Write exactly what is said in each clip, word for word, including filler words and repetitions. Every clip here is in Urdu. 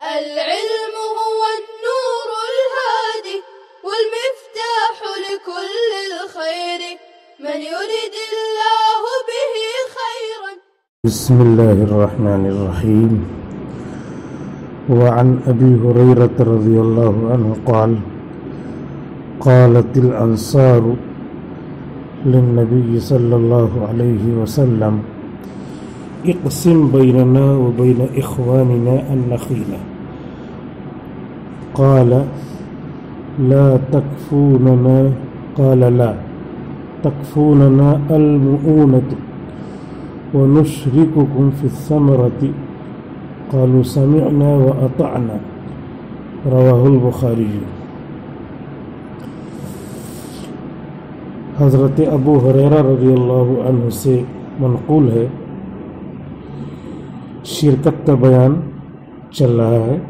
العلم هو النور الهادي والمفتاح لكل الخير من يريد الله به خيرا. بسم الله الرحمن الرحيم. وعن أبي هريرة رضي الله عنه قال قالت الأنصار للنبي صلى الله عليه وسلم اقسم بيننا وبين إخواننا النخيل قال لا تكفوننا قال لا تكفوننا المؤونة ونشرككم في الثمرة قالوا سمعنا وأطعنا رواه البخاري. حضرت ابو ہریرہ رضی اللہ عنہ سے منقول ہے، شرکت کا بیان چل رہا ہے۔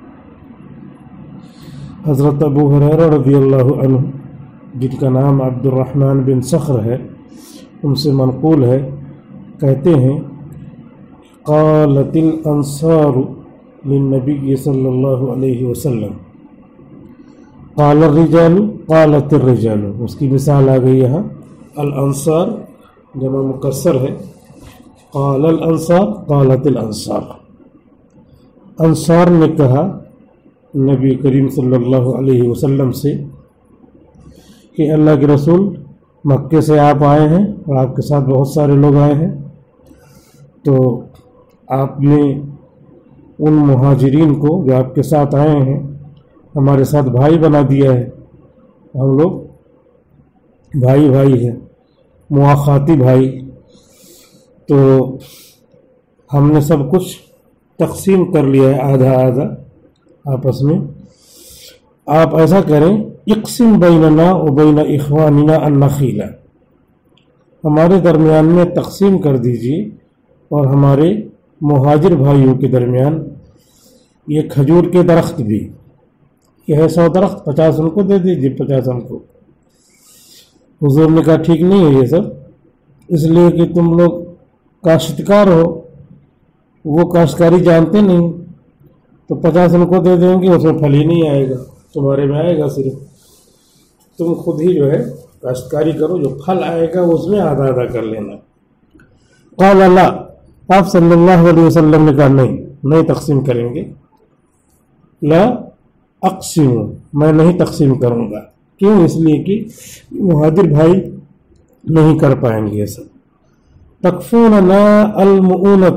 حضرت ابو ہریرہ رضی اللہ عنہ جن کا نام عبد الرحمن بن صخر ہے، ان سے منقول ہے، کہتے ہیں قالت الانصار للنبی صلی اللہ علیہ وسلم قال الرجال قالت الرجال، اس کی مثال آ گئی یہاں۔ الانصار جمع مکسر ہے، قال الانصار قالت الانصار، انصار نے کہا نبی کریم صلی اللہ علیہ وسلم سے کہ اللہ کے رسول مکے سے آپ آئے ہیں اور آپ کے ساتھ بہت سارے لوگ آئے ہیں، تو آپ نے ان مہاجرین کو جو آپ کے ساتھ آئے ہیں ہمارے ساتھ بھائی بنا دیا ہے، ہم لوگ بھائی بھائی ہیں، مواخاتی بھائی، تو ہم نے سب کچھ تقسیم کر لیا ہے آدھا آدھا آپس میں۔ آپ ایسا کریں اقسم بیننا و بین اخواننا النخیل، ہمارے درمیان میں تقسیم کر دیجیے اور ہمارے مہاجر بھائیوں کے درمیان یہ کھجور کے درخت بھی، یہ ہے سو درخت، پچاس ان کو دے دیجیے، پچاس ہم کو۔ حضور نے کہا ٹھیک نہیں ہے یہ سب، اس لیے کہ تم لوگ کاشتکار ہو، وہ کاشتکاری جانتے نہیں، تو پچاس ان کو دے دیں گے، اس میں پھل ہی نہیں آئے گا، تمہارے میں آئے گا صرف، تم خود ہی جو ہے کاشتکاری کرو، جو پھل آئے گا اس میں آدھا آدھا کر لینا۔ قال لا، آپ صلی اللہ علیہ وسلم نے کہا نہیں نہیں تقسیم کریں گے، لا اقسم، میں نہیں تقسیم کروں گا، کیوں؟ اس لیے کہ مہاجر بھائی نہیں کر پائیں گے یہ سب۔ تکفوننا المؤونۃ،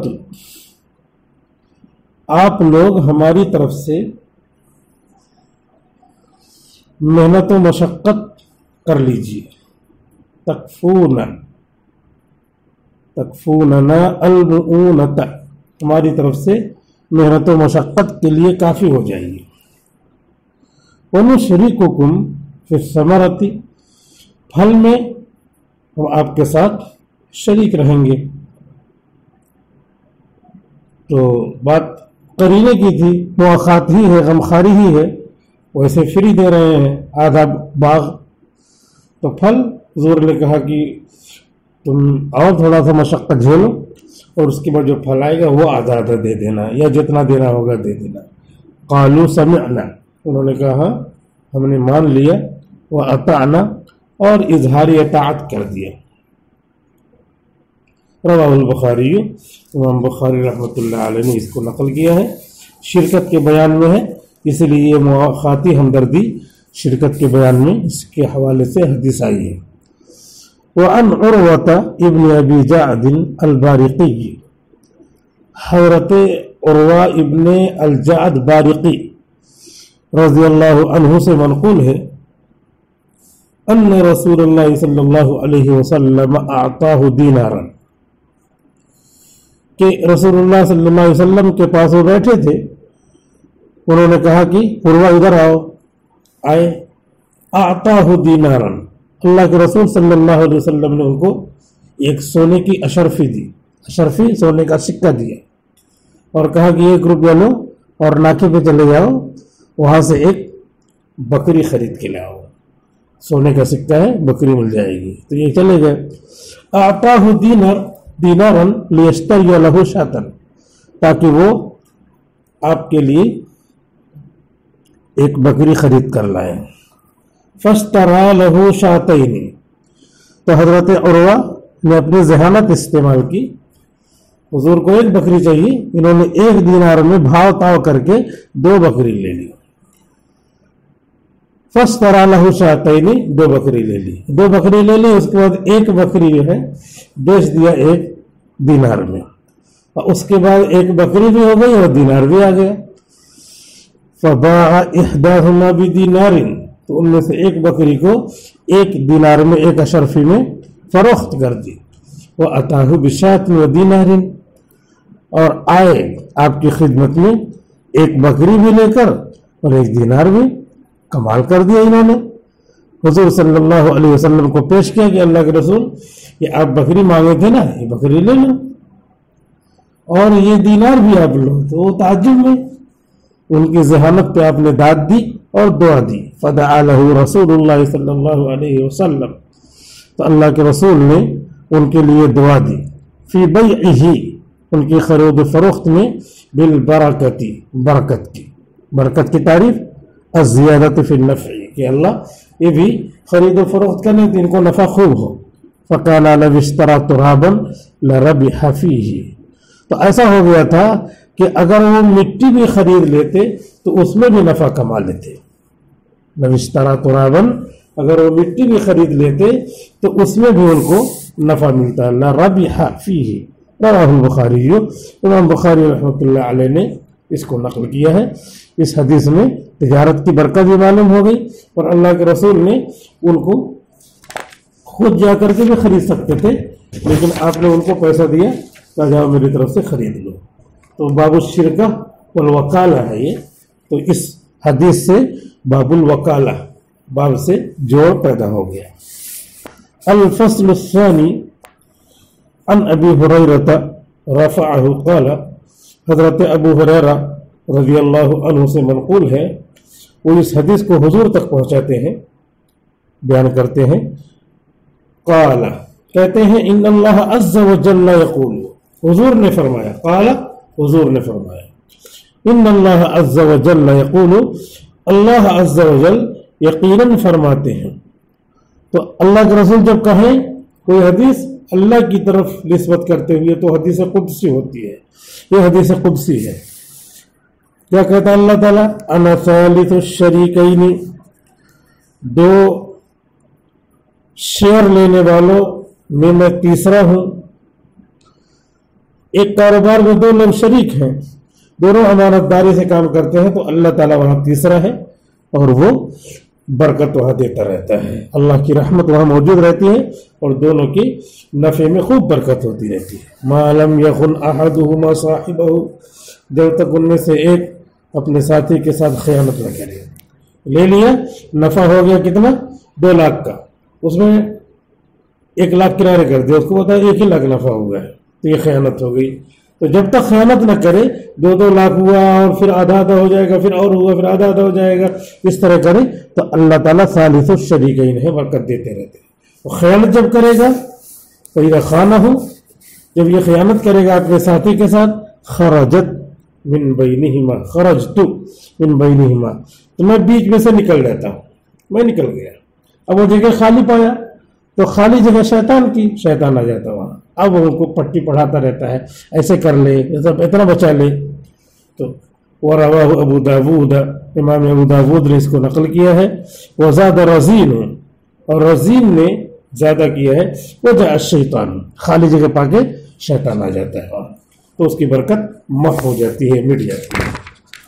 آپ لوگ ہماری طرف سے محنت و مشقت کر لیجیے۔ تکفون تکفوننا المؤونۃ، ہماری طرف سے محنت و مشقت کے لیے کافی ہو جائے گی۔ وَنُشْرِكُكُمْ فِي الثَّمَرَةِ، پھل میں ہم آپ کے ساتھ شریک رہیں گے۔ تو بات قرینے کی تھی، مواخات ہی ہے، غمخواری ہی ہے، ویسے فری دے رہے ہیں آدھا باغ، تو پھل حضور نے کہا کہ تم اور تھوڑا سا مشقت جھیلو اور اس کے بعد جو پھل آئے گا وہ آدھا آدھا دے دینا، یا جتنا دینا ہوگا دے دینا۔ قالوا سمعنا، انہوں نے کہا ہم نے مان لیا، وَأَطَعْنَا، اور اظہار اطاعت کر دیا۔ رواہ البخاری، امام بخاری رحمۃ اللہ علیہ نے اس کو نقل کیا ہے، شرکت کے بیان میں ہے، اس لیے یہ مواخاتی ہمدردی شرکت کے بیان میں اس کے حوالے سے حدیث آئی ہے۔ وعن عروة ابن ابی جعد البارقی، حضرت عروہ ابن الجعد بارقی رضی اللہ عنہ سے منقول ہے، ان رسول اللہ صلی اللہ علیہ وسلم اعطاہ دینارا، کہ رسول اللہ صلی اللہ علیہ وسلم کے پاس وہ بیٹھے تھے، انہوں نے کہا کہ عروہ ادھر آؤ، آئے، اعطاہ دینارا، اللہ کے رسول صلی اللہ علیہ وسلم نے ان کو ایک سونے کی اشرفی دی، اشرفی سونے کا سکہ دیا، اور کہا کہ ایک روپیہ لو اور ناکے پہ چلے جاؤ، وہاں سے ایک بکری خرید کے لاؤ، سونے کا سکہ ہے، بکری مل جائے گی۔ تو یہ چلے گئے۔ اعطاہ دینار دینارا لیشتری لہ شاۃ، تاکہ وہ آپ کے لیے ایک بکری خرید کر لائے. فاشترى له شاتین، تو حضرت عروہ نے اپنی ذہانت استعمال کی. حضور کو ایک بکری چاہیے، انہوں نے ایک دینار میں بھاؤ تاؤ کر کے دو بکری لے لی. فاشترى له شاتین، دو بکری لے لی. دو بکری لے لی، اس کے بعد ایک بکری جو ہے بیچ دیا ایک دینار میں، اور اس کے بعد ایک بکری بھی ہو گئی اور دینار بھی آ گیا. فباع احداهما بدینار، تو ان میں سے ایک بکری کو ایک دینار میں، ایک اشرفی میں فروخت کر دی. وَأَتَاهُ بِشَاةٍ وَدِينَارٍ، اور آئے آپ کی خدمت میں ایک بکری بھی لے کر اور ایک دینار بھی. کمال کر دیا انہوں نے. حضور صلی اللہ علیہ وسلم کو پیش کیا کہ اللہ کے رسول، یہ آپ بکری مانگے تھے نا، یہ بکری لے لو اور یہ دینار بھی آپ لو. تو وہ تعجب میں ان کی ذہانت پہ آپ نے داد دی اور دعا دی. فدعا له رسول اللہ صلی اللہ علیہ وسلم، تو اللہ کے رسول نے ان کے لیے دعا دی. فی بیعہ، ان کی خرید و فروخت میں، بالبرکتی، برکت کی. برکت کی تعریف الزیادت فی النفع، کہ اللہ یہ بھی خرید و فروخت کرنے تو ان کو نفع خوب ہو. فقال لو اشترى ترابا لربح فیہ، تو ایسا ہو گیا تھا کہ اگر وہ مٹی بھی خرید لیتے تو اس میں بھی نفع کما لیتے. لو اشترى ترابا، اگر وہ مٹی بھی خرید لیتے تو اس میں بھی ان کو نفع ملتا. لربح فیہ، رواہ البخاری، امام بخاری رحمۃ اللہ علیہ نے اس کو نقل کیا ہے. اس حدیث میں تجارت کی برکت بھی معلوم ہو گئی، اور اللہ کے رسول نے ان کو خود جا کر کے بھی خرید سکتے تھے، لیکن آپ نے ان کو پیسہ دیا کہ جاؤ میری طرف سے خرید لو. تو باب الشرکہ والوکالہ ہے یہ. تو اس حدیث سے باب الوکالہ، باب سے جوڑ پیدا ہو گیا. الفصل الثانی عن ابی ہریرہ رفعہ قال، حضرت ابو ہریرہ رضی اللہ عنہ سے منقول ہے، وہ اس حدیث کو حضور تک پہنچاتے ہیں، بیان کرتے ہیں. قال، کہتے ہیں، ان اللہ عز وجل یقول، حضور نے فرمایا. قال، حضور نے فرمایا. ان اللہ عز وجل یقول، اللہ عز وجل یقیناً فرماتے ہیں. تو اللہ کے رسول جب کہیں کوئی حدیث اللہ کی طرف نسبت کرتے ہوئے تو حدیث قدسی ہوتی ہے. یہ حدیث قدسی ہے. کیا کہتا ہے اللہ تعالیٰ؟ انا ثالث الشریکین، دو شیئر لینے والوں میں میں تیسرا ہوں. ایک کاروبار میں دو لوگ شریک ہیں، دونوں امانت داری سے کام کرتے ہیں، تو اللہ تعالیٰ وہاں تیسرا ہے، اور وہ برکت وہاں دیتا رہتا ہے. اللہ کی رحمت وہاں موجود رہتی ہے اور دونوں کی نفع میں خوب برکت ہوتی رہتی ہے. ما لم یخن احدہما صاحبہ، جب تک ان میں سے ایک اپنے ساتھی کے ساتھ خیانت نہ کرے. لے لیا، نفع ہو گیا کتنا؟ دو لاکھ کا، اس میں ایک لاکھ کنارے کر دیا، اس کو بتا ایک ہی لاکھ نفع ہوا ہے، تو یہ خیانت ہو گئی. تو جب تک خیانت نہ کرے، دو دو لاکھ ہوا اور پھر آدھا آدھا ہو جائے گا، پھر اور ہوا پھر آدھا آدھا ہو جائے گا، اس طرح کرے تو اللہ تعالیٰ ثالث الشریکین ہے، برکت دیتے رہتے ہیں. خیانت جب کرے گا تو اذا خانہ ہو، جب یہ خیانت کرے گا اپنے ساتھی کے ساتھ، خرجت من بینہما، خرجت من بینہما، تو میں بیچ میں سے نکل جاتا ہوں، میں نکل گیا. اب وہ جگہ خالی پایا تو خالی جگہ شیطان کی، شیطان آ جاتا وہاں. اب وہ ان کو پٹی پڑھاتا رہتا ہے، ایسے کر لے، اتنا بچا لے. تو وَرَوَاهُ ابو داود، امام ابو داود نے اس کو نقل کیا ہے. وَزَادَ رَزِينُ، اور رزین نے زیادہ کیا ہے، وَجَاءَ الشَّيْطَانُ، خالی جگہ پا کے شیطان آ جاتا ہے تو اس کی برکت محو ہو جاتی ہے، مٹ جاتی ہے.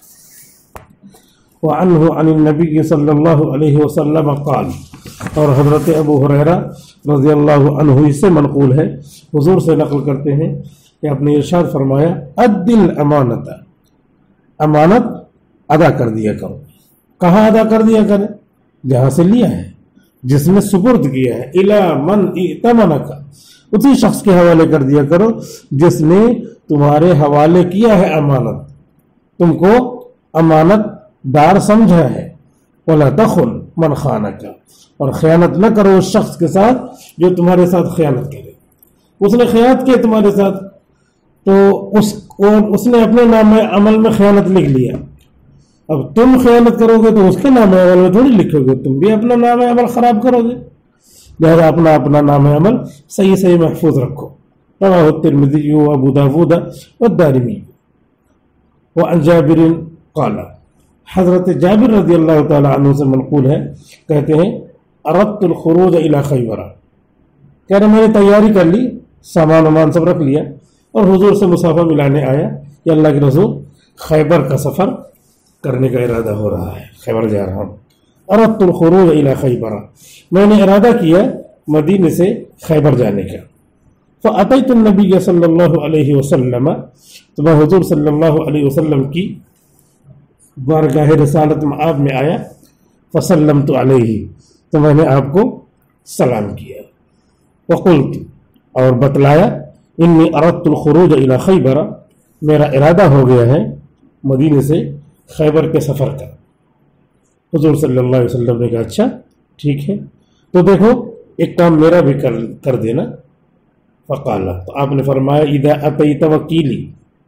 وعنہ عن النبی صلی اللہ علیہ وسلم قال، اور حضرت ابو ہریرہ رضی اللہ عنہ اس سے منقول ہے، حضور سے نقل کرتے ہیں کہ آپ نے ارشاد فرمایا، ادی الامانت، امانت ادا کر دیا کرو. کہاں ادا کر دیا کرے؟ جہاں سے لیا ہے، جس نے سپرد کیا ہے. الی من ائتمنک، اسی شخص کے حوالے کر دیا کرو جس نے تمہارے حوالے کیا ہے امانت، تم کو امانت دار سمجھا ہے. وَلَا تَخُنْ مَنْ خَانَكَ، اور خیانت نہ کرو اس شخص کے ساتھ جو تمہارے ساتھ خیانت کرے. اس نے خیانت کی تمہارے ساتھ تو اس کو اس نے اپنے نام عمل میں خیانت لکھ لیا، اب تم خیانت کرو گے تو اس کے نام عمل میں تھوڑی لکھو گے، تم بھی اپنا نام عمل خراب کرو گے، لہذا اپنا اپنا نام عمل صحیح صحیح محفوظ رکھو۔ رواہ الترمذی و ابو داود والدارمی۔ وعن جابر قال، حضرت جابر رضی اللہ تعالی عنہ سے منقول ہے، کہتے ہیں اردت الخروج الى خیبر، کہہ رہے میں نے تیاری کر لی، سامان وامان سب رکھ لیا اور حضور سے مصافحہ ملانے آیا کہ اللہ کے رسول خیبر کا سفر کرنے کا ارادہ ہو رہا ہے، خیبر جا رہا ہوں۔ اردت الخروج الى خیبر، میں نے ارادہ کیا مدینے سے خیبر جانے کا۔ فاتیت النبی صلی اللہ علیہ وسلم، تو میں حضور صلی اللہ علیہ وسلم کی بارگاہ رسالت میں آپ میں آیا، فسلمت علیہ، تو میں نے آپ کو سلام کیا، وقلت، اور بتلایا، انی اردت الخروج الی خیبر، میرا ارادہ ہو گیا ہے مدینے سے خیبر کے سفر کا۔ حضور صلی اللہ علیہ وسلم نے کہا اچھا ٹھیک ہے، تو دیکھو ایک کام میرا بھی کر کر دینا۔ فقال، تو آپ نے فرمایا اذا اتیت وکیلی،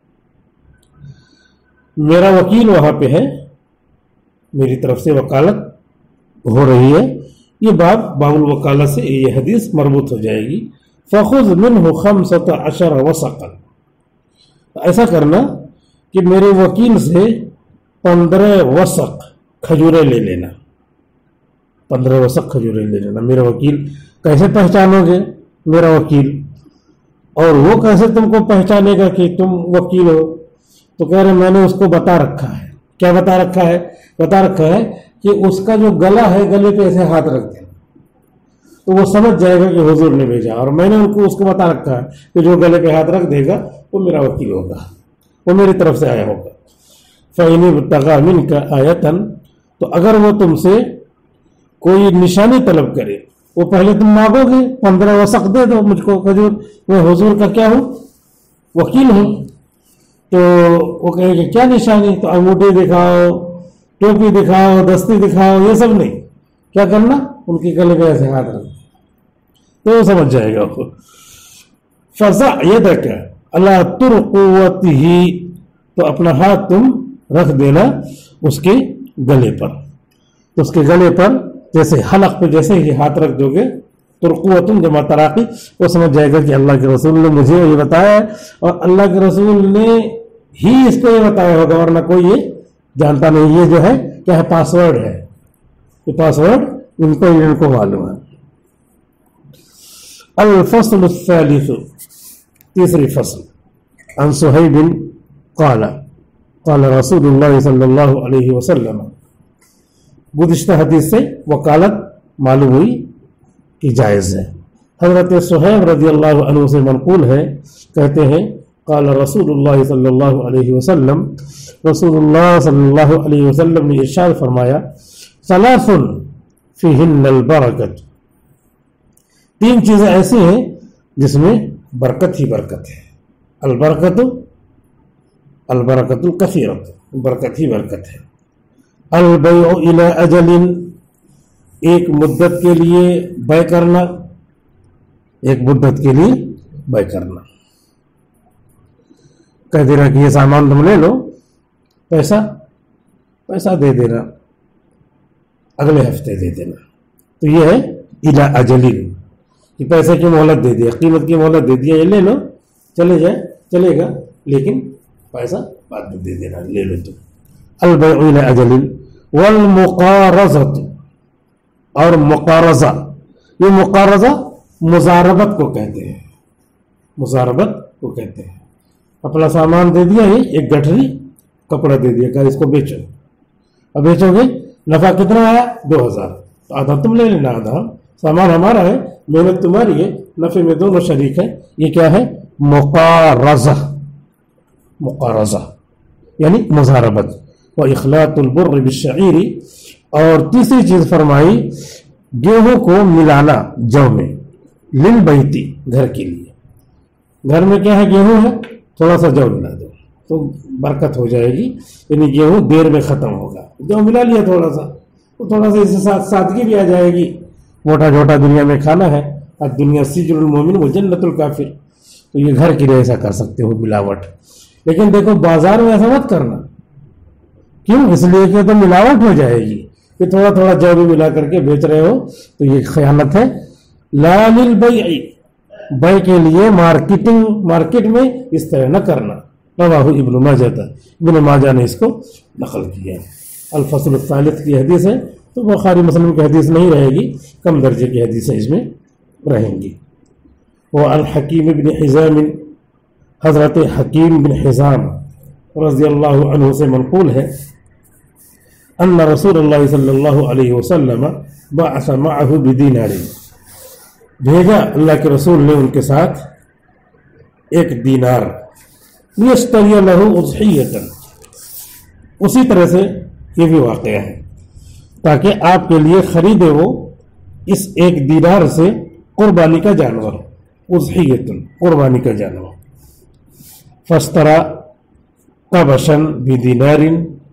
میرا وکیل وہاں پہ ہے، میری طرف سے وکالت ہو رہی ہے، یہ باب باب الوکالت سے یہ حدیث مربوط ہو جائے گی۔ فخذ منہ خمسۃ عشر وسقا، ایسا کرنا کہ میرے وکیل سے پندرہ وسق کھجورے لے لینا، پندرہ وسق کھجورے لے لینا۔ میرا وکیل کیسے پہچانو گے میرا وکیل، اور وہ کیسے تم کو پہچانے گا کہ تم وکیل ہو؟ تو کہہ رہے میں نے اس کو بتا رکھا ہے۔ کیا بتا رکھا ہے؟ بتا رکھا ہے کہ اس کا جو گلا ہے گلے پہ ایسے ہاتھ رکھ دینا، تو وہ سمجھ جائے گا کہ حضور نے بھیجا، اور میں نے ان کو اس کو بتا رکھا ہے کہ جو گلے پہ ہاتھ رکھ دے گا وہ میرا وکیل ہوگا، وہ میری طرف سے آیا ہوگا۔ فَإِنِ ابْتَغَىٰ مِنْكَ آیَةً، تو اگر وہ تم سے کوئی نشانی طلب کرے، وہ پہلے تم مانگو گے پندرہ وسق دے دو مجھ کو کھجور، میں حضور کا کیا ہوں؟ وکیل ہوں۔ تو وہ کہے کہ کیا نشانی؟ تو انگوٹھی دکھاؤ، ٹوپی دکھاؤ، دستی دکھاؤ، یہ سب نہیں، کیا کرنا؟ ان کے گلے پہ ایسے ہاتھ رکھ، تو وہ سمجھ جائے گا۔ فَضَعْ يَدَكَ عَلَىٰ تُرْقُوَتِهِ، تو اپنا ہاتھ تم رکھ دینا اس کے گلے پر، تو اس کے گلے پر جیسے حلق پہ جیسے ہی ہاتھ رکھ دو گے، ترقوتن جمع تراقی، وہ سمجھ جائے گا کہ اللہ کے رسول نے مجھے یہ بتایا ہے، اور اللہ کے رسول نے ہی اس کو یہ بتایا ہوگا، ورنہ کوئی یہ جانتا نہیں۔ یہ جو ہے کیا ہے؟ پاسورڈ ہے، یہ پاسورڈ ان کو ان کو معلوم ہے۔ الفصل الثالث، تیسری فصل، عن صہیب قال قال رسول اللہ صلی اللہ علیہ وسلم، گزشتہ حدیث سے وکالت معلوم ہوئی کہ جائز ہے۔ حضرت صہیب رضی اللہ عنہ سے منقول ہے، کہتے ہیں قال رسول اللہ صلی اللہ علیہ وسلم، رسول اللہ صلی اللہ علیہ وسلم نے ارشاد فرمایا، ثلاث فیہن البرکت، تین چیزیں ایسی ہیں جس میں برکت ہی برکت ہے۔ البرکت البرکت الکثیرۃ، برکت ہی برکت ہے۔ البیع الی اجل، ایک مدت کے لیے بے کرنا، ایک مدت کے لیے بے کرنا، کہہ دینا کہ یہ سامان تم لے لو، پیسہ پیسہ دے دینا، اگلے ہفتے دے دینا، تو یہ ہے الی اجل، کہ پیسے کی مہلت دے دیا، قیمت کی مہلت دے دیا، یہ لے لو، چلے جائے چلے گا، لیکن پیسہ بعد میں دے دینا، لے لو تم۔ البیع الی اجل والمقارضۃ، اور مقارضہ، یہ مقارضہ مزاربت کو کہتے ہیں، مزاربت کو کہتے ہیں۔ اپنا سامان دے دیا، یہ ایک گٹھری کپڑا دے دیا، کہ اس کو بیچو، اب بیچو گے، نفع کتنا آیا؟ دو ہزار، تو آدھا تم لے لینا، آدھا سامان ہمارا ہے، محنت تمہاری ہے، نفع میں دونوں شریک ہے۔ یہ کیا ہے؟ مقارضہ، مقارضہ یعنی مزاربت۔ وَإِخْلَاطُ الْبُرِّ بِالشَّعِيرِ، اور تیسری چیز فرمائی گیہوں کو ملانا جو میں، للبیتی، گھر کے لیے، گھر میں کیا ہے؟ گیہوں ہے، تھوڑا سا جو ملا دو تو برکت ہو جائے گی، یعنی گیہوں دیر میں ختم ہوگا، جو ملا لیا تھوڑا سا، تو تھوڑا سا اس کے ساتھ سادگی بھی آ جائے گی۔ موٹا جھوٹا دنیا میں کھانا ہے، اب دنیا سجن المومن و جنت الکافر، تو یہ گھر کے لیے ایسا کر سکتے ہو ملاوٹ۔ لیکن دیکھو بازار میں ایسا مت کرنا کیوں؟ اس لیے کہ تو ملاوٹ ہو جائے گی کہ تھوڑا تھوڑا جو بھی ملا کر کے بیچ رہے ہو تو یہ خیانت ہے. لا للبیع، بیع کے لیے مارکیٹنگ مارکیٹ میں اس طرح نہ کرنا. رواہ ابن ماجہ، ابن ماجہ نے اس کو نقل کیا. الفصل الثالث کی حدیث ہے تو بخاری مسلم کی حدیث نہیں رہے گی، کم درجے کی حدیثیں اس میں رہیں گی. وہ الحکیم بن حزام، حضرت حکیم بن حزام رضی اللہ عنہ سے منقول ہے ان رسول اللہ صلی اللہ علیہ وسلم بعث معه بدینار، بھیجا اللہ کے رسول نے ان کے ساتھ ایک دینار. لیشتری له اضحیۃ، اسی طرح سے یہ بھی واقعہ ہے تاکہ آپ کے لیے خریدے وہ اس ایک دینار سے قربانی کا جانور، اضحیۃ قربانی کا جانور. فاشترى قبشا بدینار،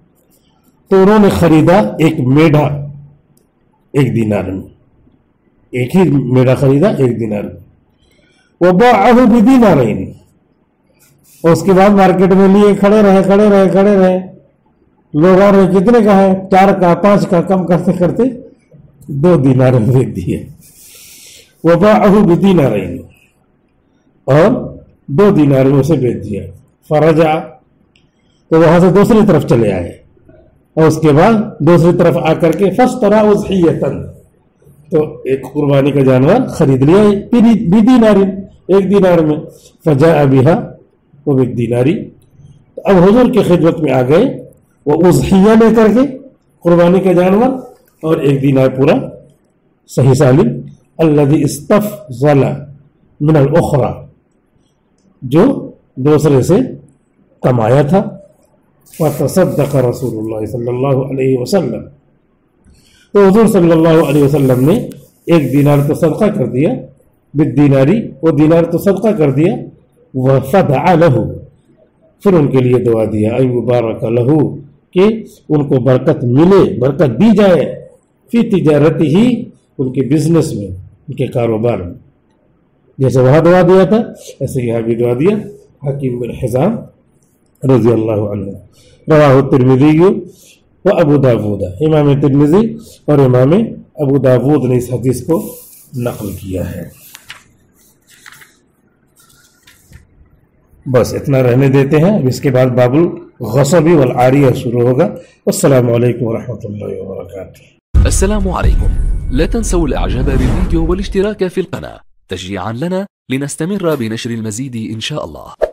تو انہوں نے خریدا ایک میڈھا ایک دینار میں، ایک ہی میڈھا خریدا ایک دینار میں. وباعه بدینارین، اور اس کے بعد مارکیٹ میں لیے کھڑے رہے کھڑے رہے کھڑے رہے لوگ آ رہے کتنے کا ہے، چار کا پانچ کا، کم کرتے کرتے دو دینار میں بیچ دیے. وباعه بدینارین، اور دو دینار میں اسے بیچ دیا. فرجع، تو وہاں سے دوسری طرف چلے آئے اور اس کے بعد دوسری طرف آ کر کے فاشترى اضحیۃ، تو ایک قربانی کا جانور خرید لیا بدینار، ایک دینار میں. فجاء بها وبالدینار، اب حضور کی خدمت میں آ گئے وہ اضحیہ لے کر کے قربانی کا جانور اور ایک دینار پورا صحیح سالم. الذي استفضل من الاخرى، جو دوسرے سے کمایا تھا. فتصدق رسول اللہ صلی اللہ علیہ وسلم، تو حضور صلی اللہ علیہ وسلم نے ایک دینار تو صدقہ کر دیا، بالدیناری، وہ دینار تو صدقہ کر دیا. وفدع له، پھر ان کے لیے دعا دیا، ای مبارک له، کہ ان کو برکت ملے، برکت دی جائے، فی تجارتی ہی، ان کے بزنس میں، ان کے کاروبار میں. جیسے وہاں دعا دیا تھا ایسے یہاں بھی دعا دیا. حکیم بن حزام رضی اللہ عنہ. رواہ الترمذی و ابو داود، امام ترمذی اور امام ابو داود نے اس حدیث کو نقل کیا ہے. بس اتنا رہنے دیتے ہیں، اب اس کے بعد باب الغصب والعاریہ شروع ہوگا. والسلام علیکم ورحمۃ اللہ وبرکاتہ. السلام عليكم. لا تنسوا الاعجاب بالفيديو والاشتراك في القناة تشجيعا لنا لنستمر بنشر المزيد إن شاء الله.